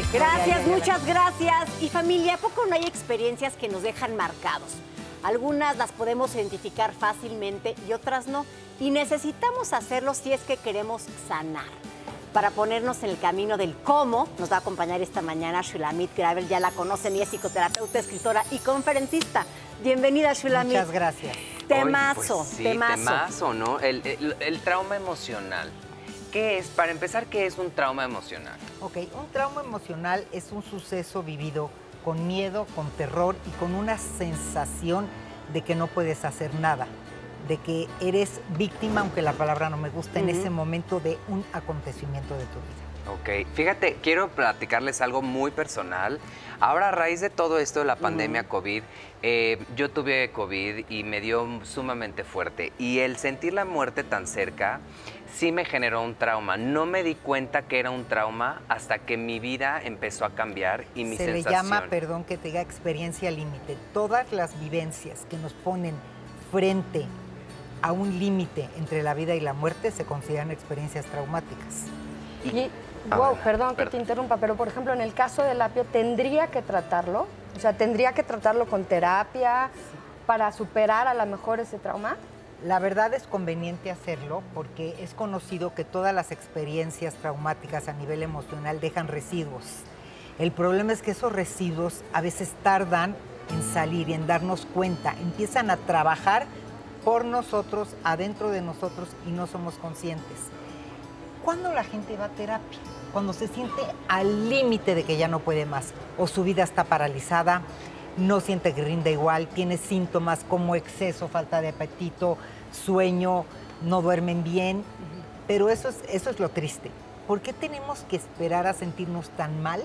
Gracias, muchas gracias. Y familia, ¿a poco no hay experiencias que nos dejan marcados? Algunas las podemos identificar fácilmente y otras no. Y necesitamos hacerlo si es que queremos sanar. Para ponernos en el camino del cómo, nos va a acompañar esta mañana Shulamit Gravel. Ya la conocen y es psicoterapeuta, escritora y conferencista. Bienvenida, Shulamit. Muchas gracias. Temazo, Pues sí, temazo. Temazo, ¿no? El trauma emocional. ¿Qué es? Para empezar, ¿qué es un trauma emocional? Ok, un trauma emocional es un suceso vivido con miedo, con terror y con una sensación de que no puedes hacer nada, de que eres víctima, aunque la palabra no me gusta, en ese momento de un acontecimiento de tu vida. Ok, fíjate, quiero platicarles algo muy personal. Ahora, a raíz de todo esto de la pandemia COVID, yo tuve COVID y me dio sumamente fuerte. Y el sentir la muerte tan cerca sí me generó un trauma. No me di cuenta que era un trauma hasta que mi vida empezó a cambiar y mi sensación. Se le llama, perdón que te diga, experiencia límite. Todas las vivencias que nos ponen frente a un límite entre la vida y la muerte se consideran experiencias traumáticas. Perdón que te interrumpa, pero por ejemplo, en el caso del apio, ¿tendría que tratarlo? O sea, ¿tendría que tratarlo con terapia para superar a lo mejor ese trauma? La verdad es conveniente hacerlo porque es conocido que todas las experiencias traumáticas a nivel emocional dejan residuos. El problema es que esos residuos a veces tardan en salir y en darnos cuenta. Empiezan a trabajar por nosotros, adentro de nosotros y no somos conscientes. ¿Cuándo la gente va a terapia? Cuando se siente al límite de que ya no puede más o su vida está paralizada, no siente que rinde igual, tiene síntomas como exceso, falta de apetito, sueño, no duermen bien. Pero eso es lo triste. ¿Por qué tenemos que esperar a sentirnos tan mal?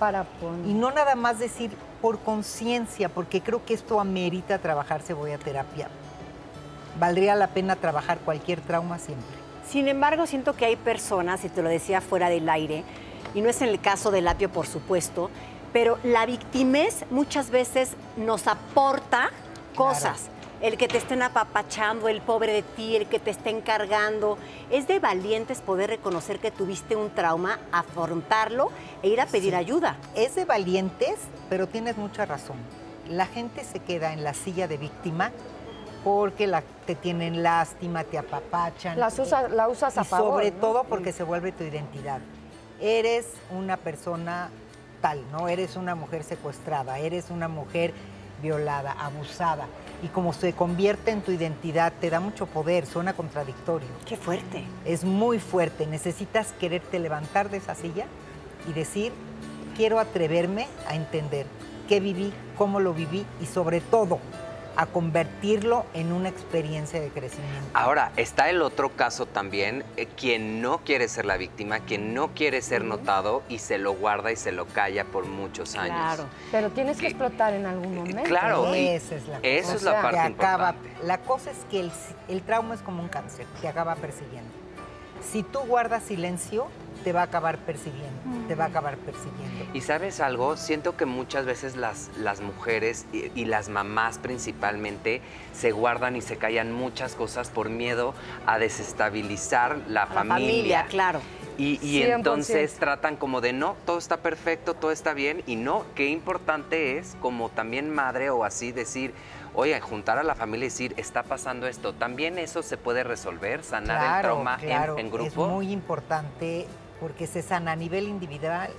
Y no nada más decir por conciencia, porque creo que esto amerita trabajarse, voy a terapia. Valdría la pena trabajar cualquier trauma siempre. Sin embargo, siento que hay personas, y te lo decía fuera del aire, y no es en el caso del apio, por supuesto, pero la victimez muchas veces nos aporta cosas. Claro. El que te estén apapachando, el pobre de ti, el que te estén cargando. Es de valientes poder reconocer que tuviste un trauma, afrontarlo e ir a pedir ayuda. Es de valientes, pero tienes mucha razón. La gente se queda en la silla de víctima porque te tienen lástima, te apapachan. La usas a favor, sobre ¿no? todo porque se vuelve tu identidad. Eres una persona tal, ¿no? Eres una mujer secuestrada, eres una mujer violada, abusada. Y como se convierte en tu identidad, te da mucho poder, suena contradictorio. ¡Qué fuerte! Es muy fuerte. Necesitas quererte levantar de esa silla y decir, quiero atreverme a entender qué viví, cómo lo viví y sobre todo, a convertirlo en una experiencia de crecimiento. Ahora, está el otro caso también, quien no quiere ser la víctima, quien no quiere ser notado y se lo guarda y se lo calla por muchos años. Claro, pero tienes que explotar en algún momento. Claro, esa es la cosa. Eso es la parte importante. La cosa es que el trauma es como un cáncer, te acaba persiguiendo. Si tú guardas silencio, te va a acabar persiguiendo, te va a acabar persiguiendo. Y ¿sabes algo? Siento que muchas veces las mujeres y las mamás principalmente se guardan y se callan muchas cosas por miedo a desestabilizar la familia. Claro. Y entonces tratan como de no, todo está perfecto, todo está bien. Y no, qué importante es como también madre o así decir, oye, juntar a la familia y decir, está pasando esto. También eso se puede resolver, sanar el trauma en grupo. Es muy importante porque se sana a nivel individual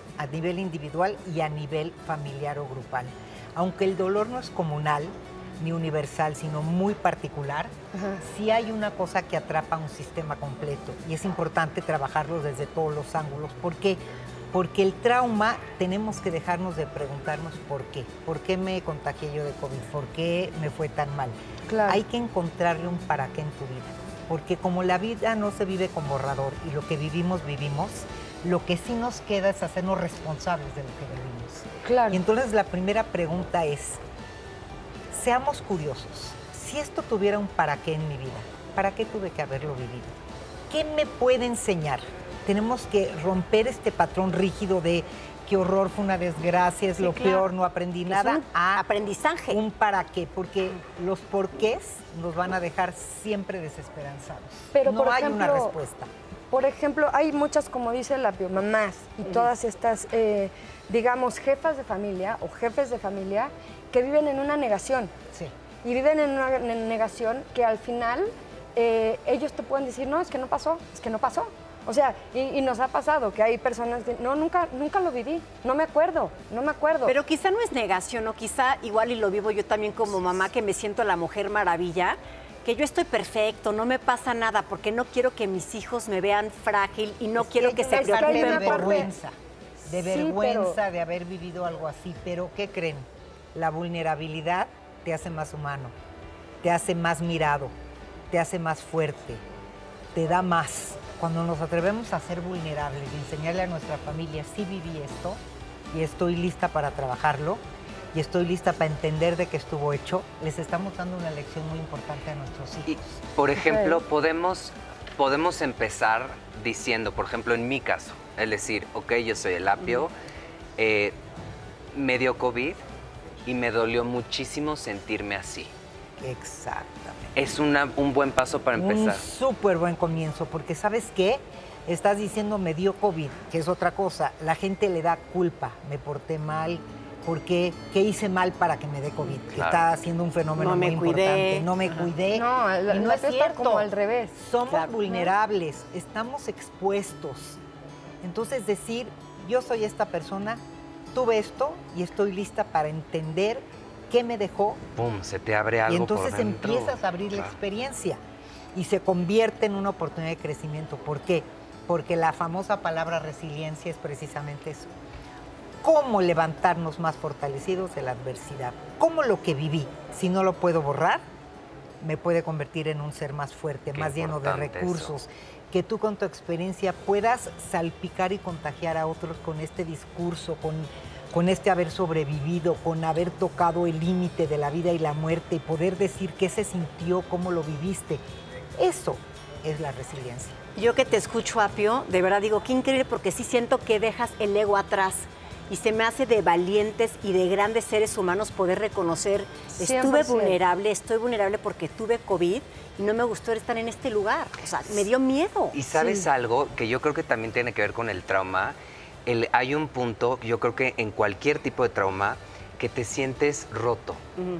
y a nivel familiar o grupal. Aunque el dolor no es comunal ni universal, sino muy particular, sí hay una cosa que atrapa un sistema completo y es importante trabajarlo desde todos los ángulos. ¿Por qué? Porque el trauma tenemos que dejarnos de preguntarnos por qué. ¿Por qué me contagié yo de COVID? ¿Por qué me fue tan mal? Claro. Hay que encontrarle un para qué en tu vida. Porque como la vida no se vive con borrador y lo que vivimos, lo que sí nos queda es hacernos responsables de lo que vivimos. Claro. Y entonces la primera pregunta es, seamos curiosos. Si esto tuviera un para qué en mi vida, ¿para qué tuve que haberlo vivido? ¿Qué me puede enseñar? Tenemos que romper este patrón rígido de qué horror, fue una desgracia, es lo peor, no aprendí nada. Es un aprendizaje. Un para qué, porque los porqués nos van a dejar siempre desesperanzados. Pero, no por hay ejemplo, una respuesta. por ejemplo, hay muchas, como dice Lapio, mamás y todas estas, digamos, jefas de familia o jefes de familia que viven en una negación. Sí. Y viven en una negación que al final ellos te pueden decir, no, es que no pasó, es que no pasó. O sea, y nos ha pasado que hay personas que, no, nunca lo viví, no me acuerdo. Pero quizá no es negación, o quizá igual y lo vivo yo también como mamá, que me siento la mujer maravilla, que yo estoy perfecto, no me pasa nada, porque no quiero que mis hijos me vean frágil y no quiero que se hay parte preocupen de por vergüenza, de Sí, vergüenza pero- de haber vivido algo así. Pero ¿qué creen? La vulnerabilidad te hace más humano, te hace más mirado, te hace más fuerte, te da más. Cuando nos atrevemos a ser vulnerables y enseñarle a nuestra familia, sí viví esto y estoy lista para trabajarlo y estoy lista para entender de qué estuvo hecho, les estamos dando una lección muy importante a nuestros Y, hijos. por ejemplo, podemos empezar diciendo, por ejemplo, en mi caso, es decir, ok, yo soy el Apio, me dio COVID y me dolió muchísimo sentirme así. Exactamente. Es un buen paso para empezar. Un súper buen comienzo, porque ¿sabes qué? Estás diciendo me dio COVID, que es otra cosa. La gente le da culpa, me porté mal, ¿qué hice mal para que me dé COVID? Que Claro. está haciendo un fenómeno No me muy cuidé. importante. No me cuidé. No, y no la es está cierto. como al revés. Somos Claro. vulnerables, estamos expuestos. Entonces decir, yo soy esta persona, tuve esto y estoy lista para entender qué me dejó. Pum, se te abre algo Y entonces por dentro. empiezas a abrir la Claro. experiencia y se convierte en una oportunidad de crecimiento. ¿Por qué? Porque la famosa palabra resiliencia es precisamente eso. ¿Cómo levantarnos más fortalecidos de la adversidad? ¿Cómo lo que viví, si no lo puedo borrar, me puede convertir en un ser más fuerte, Qué más lleno de importante recursos? Que tú con tu experiencia puedas salpicar y contagiar a otros con este discurso, con este haber sobrevivido, con haber tocado el límite de la vida y la muerte y poder decir qué se sintió, cómo lo viviste. Eso es la resiliencia. Yo que te escucho, Apio, de verdad digo, qué increíble, porque sí siento que dejas el ego atrás y se me hace de valientes y de grandes seres humanos poder reconocer, estuve 100%. vulnerable, estoy vulnerable porque tuve COVID y no me gustó estar en este lugar. O sea, me dio miedo. Y sabes Sí. algo que yo creo que también tiene que ver con el trauma. Hay un punto, yo creo que en cualquier tipo de trauma, que te sientes roto.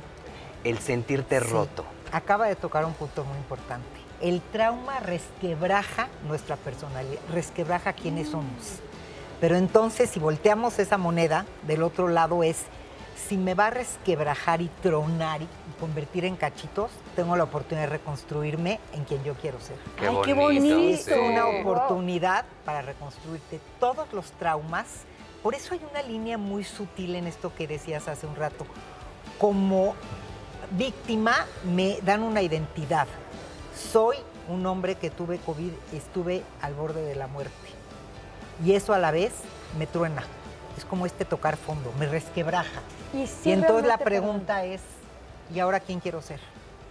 El sentirte Sí. roto. Acaba de tocar un punto muy importante. El trauma resquebraja nuestra personalidad, resquebraja quiénes somos. Pero entonces, si volteamos esa moneda, del otro lado es, si me va a resquebrajar y tronar y convertir en cachitos, tengo la oportunidad de reconstruirme en quien yo quiero ser. Ay, qué bonito. Es sí. una Wow. oportunidad para reconstruirte. Todos los traumas, por eso hay una línea muy sutil en esto que decías hace un rato. Como víctima me dan una identidad. Soy un hombre que tuve COVID, estuve al borde de la muerte. Y eso a la vez me truena. Es como tocar fondo, me resquebraja. Y, sí, Y entonces la realmente, pregunta es, ¿y ahora quién quiero ser?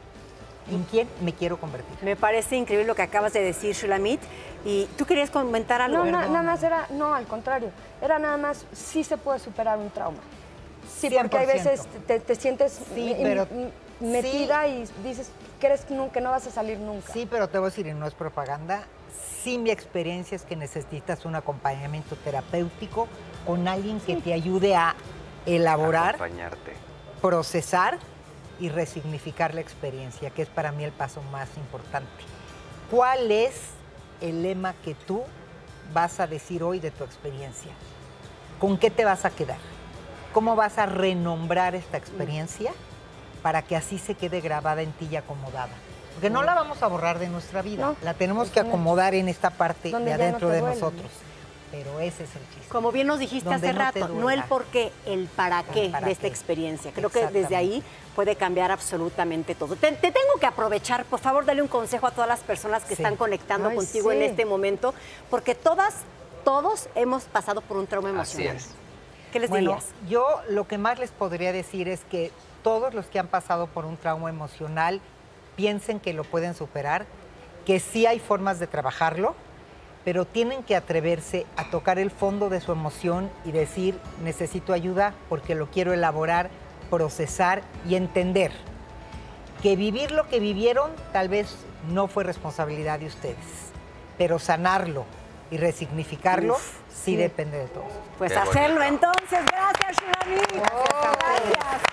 ¿En quién me quiero convertir? Me parece increíble lo que acabas de decir, Shulamit. Y tú querías comentar algo. No, Perdón. nada más era, no, al contrario, era nada más, sí se puede superar un trauma. Sí, porque hay 100%. veces te sientes Sí, pero- metida y dices, crees que no vas a salir nunca. Sí, pero te voy a decir, y no es propaganda, sí mi experiencia es que necesitas un acompañamiento terapéutico con alguien que te ayude a elaborar, Acompañarte. procesar y resignificar la experiencia, que es para mí el paso más importante. ¿Cuál es el lema que tú vas a decir hoy de tu experiencia? ¿Con qué te vas a quedar? ¿Cómo vas a renombrar esta experiencia para que así se quede grabada en ti y acomodada? Porque no la vamos a borrar de nuestra vida, No, la tenemos es que una- acomodar en esta parte donde de ya no adentro te de duele. nosotros. Pero ese es el chiste. Como bien nos dijiste Donde hace no te rato, no duela. el por qué, el para qué para de esta qué. experiencia. Creo que desde Exactamente. ahí puede cambiar absolutamente todo. Te tengo que aprovechar, por favor, dale un consejo a todas las personas que Sí. están conectando Ay, contigo sí. en este momento, porque todos hemos pasado por un trauma Así emocional. es. ¿Qué les Bueno, dirías? yo lo que más les podría decir es que todos los que han pasado por un trauma emocional piensen que lo pueden superar, que sí hay formas de trabajarlo, pero tienen que atreverse a tocar el fondo de su emoción y decir, necesito ayuda porque lo quiero elaborar, procesar y entender que vivir lo que vivieron tal vez no fue responsabilidad de ustedes, pero sanarlo y resignificarlo sí depende de todos. Pues Qué hacerlo bonito. entonces. Gracias, Shivani. Gracias.